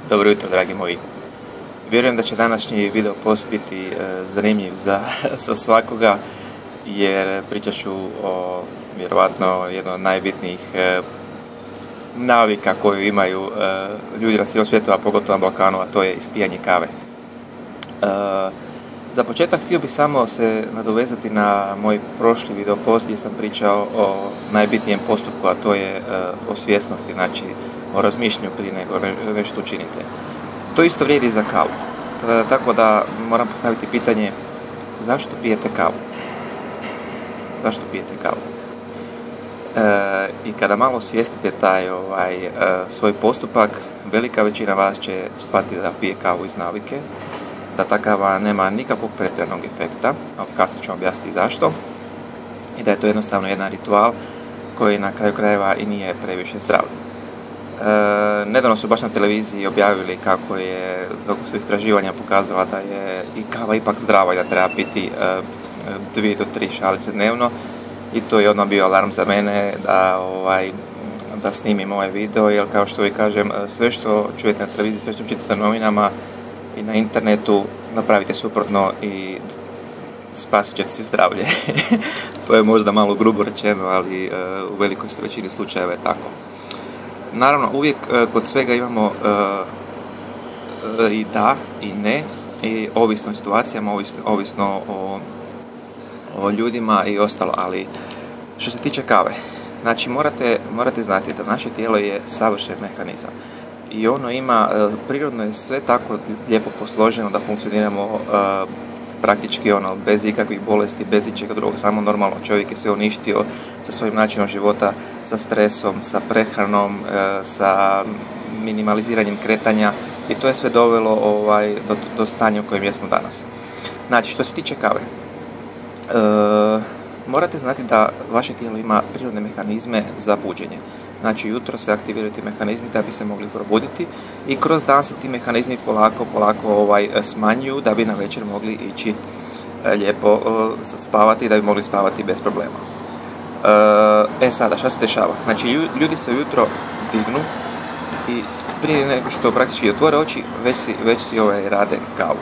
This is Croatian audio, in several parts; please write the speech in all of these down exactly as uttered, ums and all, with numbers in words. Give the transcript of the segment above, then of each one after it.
Dobro jutro, dragi moji. Vjerujem da će današnji video post biti e, zanimljiv za, za svakoga, jer pričat ću o vjerovatno jedno od najbitnijih e, navika koju imaju e, ljudi na cijelom svijetu, a pogotovo na Balkanu, a to je ispijanje kave. E, za početak htio bih samo se nadovezati na moj prošli video post gdje sam pričao o najbitnijem postupku, a to je e, o svjesnosti, znači o razmišljanju prije nego nešto učinite. To isto vrijedi i za kavu. Tako da moram postaviti pitanje, zašto pijete kavu? Zašto pijete kavu? E, I kada malo osvijestite taj ovaj, e, svoj postupak, velika većina vas će shvatiti da pije kavu iz navike, da ta kava nema nikakvog pretjeranog efekta, ali kasnije ću objasniti zašto, i da je to jednostavno jedan ritual koji na kraju krajeva i nije previše zdrav. E, nedavno su baš na televiziji objavili kako je, kako su istraživanja pokazala da je i kava ipak zdrava i da treba piti e, dvije do tri šalice dnevno, i to je odmah bio alarm za mene da, ovaj, da snimim ovaj video, jer kao što vi kažem, sve što čujete na televiziji, sve što čitate na novinama i na internetu, napravite suprotno i spasit ćete si zdravlje. To je možda malo grubo rečeno, ali e, u velikoj većini slučajeva je tako. Naravno, uvijek e, kod svega imamo e, e, i da i ne, i ovisno o situacijama, ovisno, ovisno o, o ljudima i ostalo, ali što se tiče kave, znači morate, morate znati da naše tijelo je savršen mehanizam i ono ima, e, prirodno je sve tako lijepo posloženo da funkcioniramo e, praktički ono, bez ikakvih bolesti, bez ičega drugog, samo normalno. Čovjek je sve uništio sa svojim načinom života, sa stresom, sa prehranom, e, sa minimaliziranjem kretanja, i to je sve dovelo ovaj, do, do stanja u kojem jesmo danas. Znači, što se tiče kave, e, morate znati da vaše tijelo ima prirodne mehanizme za buđenje. Znači, jutro se aktiviraju ti mehanizmi da bi se mogli probuditi, i kroz dan se ti mehanizmi polako, polako ovaj, smanjuju da bi na večer mogli ići e, lijepo e, spavati, da bi mogli spavati bez problema. E, e sada, šta se dešava? Znači, ljudi se ujutro dignu i prije nego što praktički otvore oči, već si, već si ovaj, rade kavu.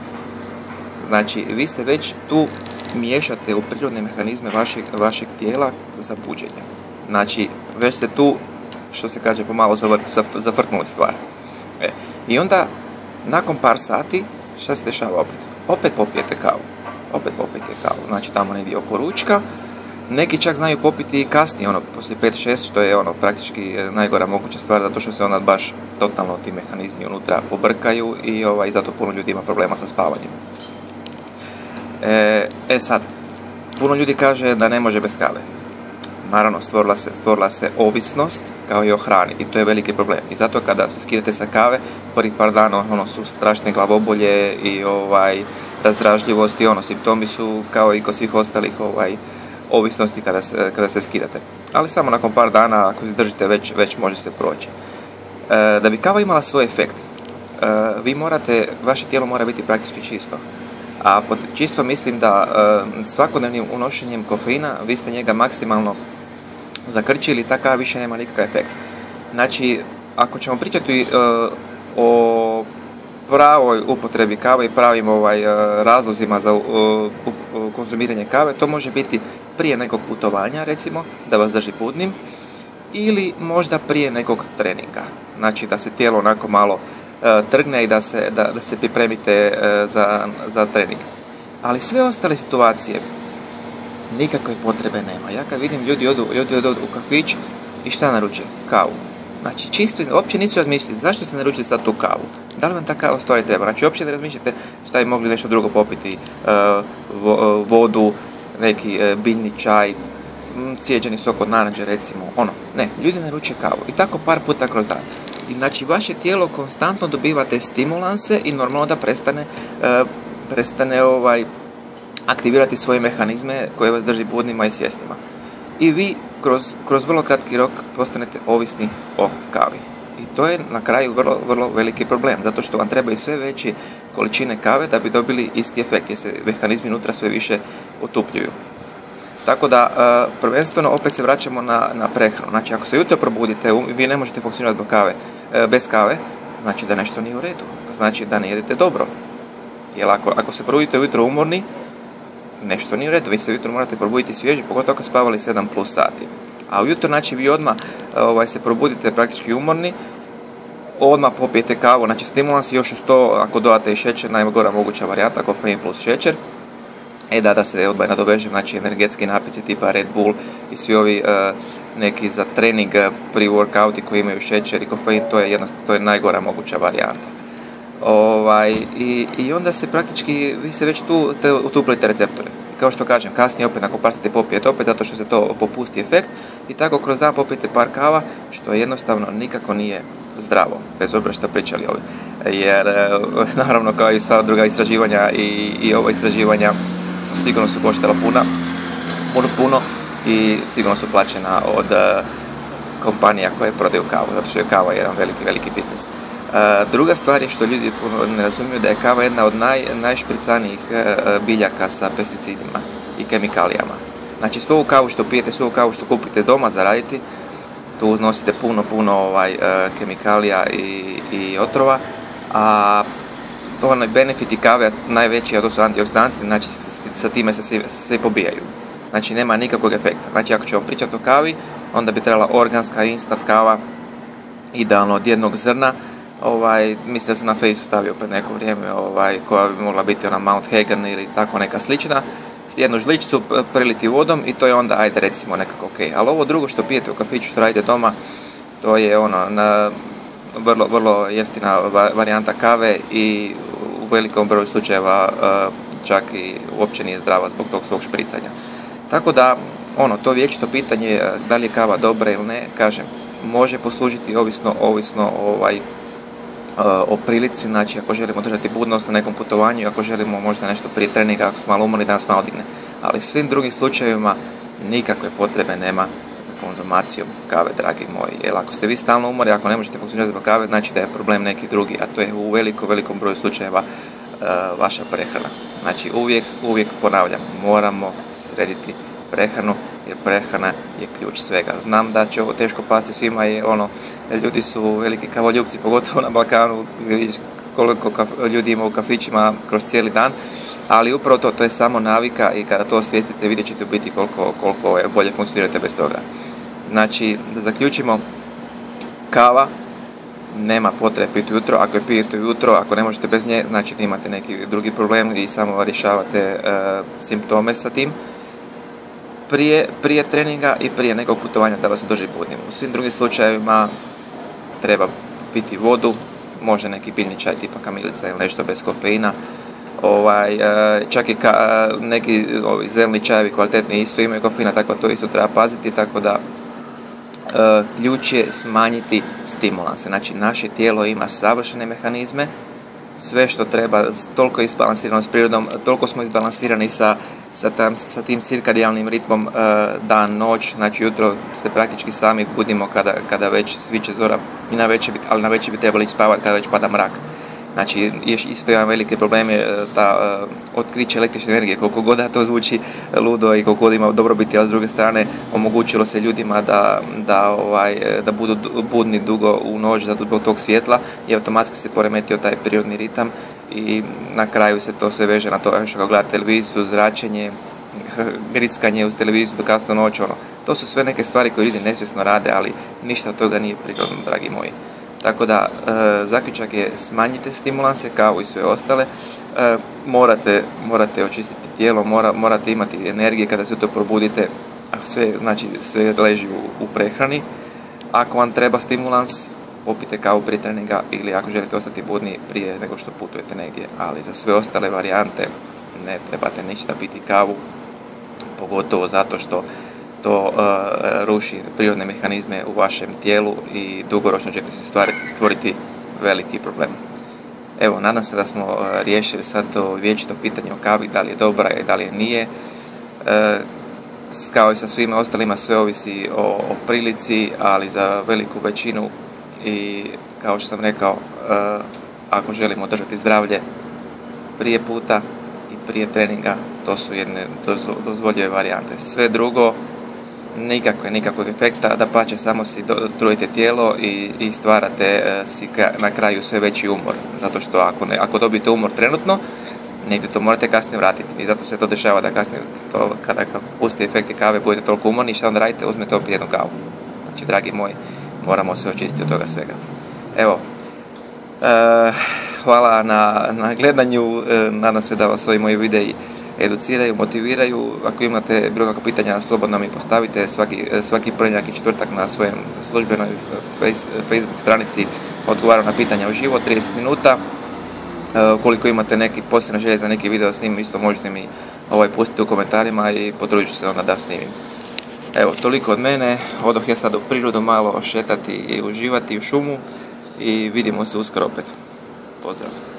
Znači, vi se već tu miješate u prirodne mehanizme vašeg, vašeg tijela za buđenje. Znači, već ste tu, što se kaže, pomalo zavr, zafrknuli stvar. E, I onda, nakon par sati, šta se dešava opet? Opet popijete kavu. Opet popijete kavu. Znači, tamo negdje oko ručka. Neki čak znaju popiti i kasnije, ono, poslije pet šest, što je ono, praktički najgora moguća stvar, zato što se onda baš totalno ti mehanizmi unutra pobrkaju i ovaj, zato puno ljudi ima problema sa spavanjem. E, e sad, puno ljudi kaže da ne može bez kave. Naravno, stvorila se, stvorila se ovisnost kao i o hrani, i to je veliki problem. I zato kada se skidate sa kave, prvi par dana ono su strašne glavobolje i ovaj, razdražljivost, i ono, simptomi su kao i kod svih ostalih ovaj, ovisnosti kada se, kada se skidate. Ali samo nakon par dana, ako izdržite, već, već može se proći. E, da bi kava imala svoj efekt, e, vi morate, vaše tijelo mora biti praktički čisto. A pod čisto mislim da e, svakodnevnim unošenjem kofeina vi ste njega maksimalno zakrčili, ta kava više nema nikakav efekt. Znači, ako ćemo pričati e, o pravoj upotrebi kave i pravim ovaj, razlozima za uh, uh, konzumiranje kave, to može biti prije nekog putovanja, recimo, da vas drži budnim, ili možda prije nekog treninga. Znači, da se tijelo onako malo uh, trgne i da se, da, da se pripremite uh, za, za trening. Ali sve ostale situacije, nikakve potrebe nema. Ja kad vidim ljudi odu, ljudi odu u kafić i šta naruče? Kavu. Znači, čisto, uopće nisu razmišljali zašto ste naručili sad tu kavu. Da li vam ta kava stvari treba? Znači, uopće ne razmišljate šta bi mogli nešto drugo popiti. Uh, vo, vodu, neki uh, biljni čaj, m, cijeđeni sok od naranđe, recimo. Ono, ne, ljudi naruče kavu. I tako par puta kroz dan. I znači, vaše tijelo konstantno dobiva te stimulanse i normalno da prestane, uh, prestane ovaj, aktivirati svoje mehanizme koje vas drži budnima i svjesnima. I vi kroz, kroz vrlo kratki rok postanete ovisni o kavi. I to je na kraju vrlo, vrlo veliki problem, zato što vam treba i sve veće količine kave da bi dobili isti efekt, jer se mehanizmi unutra sve više otupljuju. Tako da, uh, prvenstveno opet se vraćamo na, na prehranu. Znači, ako se jutro probudite, vi ne možete funkcionirati bez kave, uh, bez kave znači da nešto nije u redu, znači da ne jedete dobro. Jer ako, ako se probudite ujutro umorni, nešto nije u redu, vi se ujutro morate probuditi svježi, pogotovo ako spavali sedam plus sati. A ujutro, znači vi odmah ovaj, se probudite praktički umorni, odmah popijete kavu, znači stimulans, još uz to ako dodate i šećer, najgora moguća varijanta, kofein plus šećer. E da, da se odmah nadovežem, znači energetski napici tipa Red Bull i svi ovi uh, neki za trening pre-workouti koji imaju šećer i kofein, to je jednostavno, to je najgora moguća varijanta. Ovaj, i, i onda se praktički, vi se već tu te, utuplite receptore. Kao što kažem, kasnije opet nakon par sati popijete opet zato što se to popusti efekt i tako kroz dan popijete par kava, što jednostavno nikako nije zdravo, bez obzira što pričali ovi. Jer naravno kao i sva druga istraživanja i, i ova istraživanja sigurno su koštala puno, puno, puno i sigurno su plaćena od uh, kompanija koje prodaju kavu, zato što je kava jedan veliki, veliki biznis. Uh, druga stvar je što ljudi ne razumiju da je kava jedna od naj, najšpricanijih uh, biljaka sa pesticidima i kemikalijama. Znači svu kavu što pijete, svu kavu što kupite doma zaraditi, tu nosite puno, puno ovaj, uh, kemikalija i, i otrova, a onaj benefiti kave najveći, a to su antioksidanti, znači sa time se svi, svi pobijaju. Znači nema nikakvog efekta. Znači ako ću vam pričati o kavi, onda bi trebala organska instant kava, idealno od jednog zrna. Ovaj, mislim da sam na Facebooku stavio pred neko vrijeme, ovaj, koja bi mogla biti ona Mount Hagen ili tako neka slična. Jednu žličicu preliti vodom i to je onda, ajde recimo nekako ok. Ali ovo drugo što pijete u kafiću, što radite doma, to je ono, na, vrlo, vrlo jeftina varijanta kave i u velikom broju slučajeva uh, čak i uopće nije zdrava zbog tog svog špricanja. Tako da, ono, to vječito pitanje da li je kava dobra ili ne, kažem, može poslužiti ovisno, ovisno ovaj, uh, o prilici, znači ako želimo držati budnost na nekom putovanju, ako želimo možda nešto prije treninga, ako smo malo umorni da nas malo digne. Ali svim drugim slučajevima nikakve potrebe nema za konzumacijom kave, dragi moji. Jer ako ste vi stalno umori, ako ne možete funkcionirati zbog kave, znači da je problem neki drugi, a to je u velikom, velikom broju slučajeva uh, vaša prehrana. Znači uvijek, uvijek ponavljam, moramo srediti prehranu, jer prehrana je ključ svega. Znam da će ovo teško pasti svima, jer ono, ljudi su veliki kavoljupci, pogotovo na Balkanu, gdje vidiš koliko kaf- ljudi ima u kafićima kroz cijeli dan, ali upravo to, to je samo navika i kada to osvijestite vidjet ćete u biti koliko, koliko je bolje funkcionirate bez toga. Znači, da zaključimo, kava nema potrebe piti ujutro, ako je pijete ujutro, ako ne možete bez nje, znači da imate neki drugi problem i samo rješavate uh, simptome sa tim. Prije, prije treninga i prije nekog putovanja da vas drži budnim. U svim drugim slučajevima treba piti vodu, može neki biljni čaj tipa kamilica ili nešto bez kofeina. Ovaj, čak i ka, neki ovi zeleni čajevi kvalitetni isto imaju kofeina, tako to isto treba paziti, tako da ključ je smanjiti stimulanse. Znači naše tijelo ima savršene mehanizme, sve što treba, toliko je izbalansirano s prirodom, toliko smo izbalansirani sa, sa, tam, sa tim cirkadijalnim ritmom uh, dan, noć, znači jutro ste praktički sami budimo kada, kada već sviće zora, i na večer, ali na večer bi trebali ići spavati kada već pada mrak. Znači, isto jedan veliki problem je ta uh, otkriće električne energije, koliko god da to zvuči ludo i koliko god ima dobrobiti, a s druge strane omogućilo se ljudima da, da, ovaj, da budu budni dugo u noć zbog tog svjetla i automatski se poremetio taj prirodni ritam i na kraju se to sve veže na to što gledate televiziju, zračenje, grickanje uz televiziju do kasno noć, ono. To su sve neke stvari koje ljudi nesvjesno rade, ali ništa od toga nije prirodno, dragi moji. Tako da, e, zaključak je smanjite stimulanse, kavu i sve ostale, e, morate, morate očistiti tijelo, mora, morate imati energije kada se to probudite, a sve, znači, sve leži u, u prehrani. Ako vam treba stimulans, popite kavu prije treninga ili ako želite ostati budni prije nego što putujete negdje, ali za sve ostale varijante ne trebate ništa piti kavu, pogotovo zato što to uh, ruši prirodne mehanizme u vašem tijelu i dugoročno ćete se stvariti, stvoriti veliki problem. Evo, nadam se da smo uh, riješili sad to vječito pitanje o kavi, da li je dobra i da li je nije. Uh, kao i sa svima ostalima, sve ovisi o, o prilici, ali za veliku većinu i kao što sam rekao, uh, ako želimo držati zdravlje prije puta i prije treninga, to su jedne dozvoljive varijante. Sve drugo nikakve, nikakvog efekta, da pače samo si trujete tijelo i, i stvarate e, si ka, na kraju sve veći umor, zato što ako, ne, ako dobijete umor trenutno, negdje to morate kasnije vratiti i zato se to dešava da kasnije to, kada pusti efekti kave budete toliko umorni, šta onda radite, uzmete opet jednu kavu. Znači, dragi moji, moramo se očistiti od toga svega. Evo, e, hvala na, na gledanju, e, nadam se da vas ovi moji videi educiraju, motiviraju. Ako imate bilo kakva pitanja, slobodno mi postavite svaki, svaki ponedjeljak i četvrtak na svojem službenoj face, Facebook stranici odgovaram na pitanja uživo, trideset minuta. E, ukoliko imate neki posebne želje za neki video snimim, isto možete mi ovaj pustiti u komentarima i potrudit ću se onda da snimim. Evo, toliko od mene, odoh ja sad u prirodu malo šetati i uživati u šumu i vidimo se uskoro opet. Pozdrav!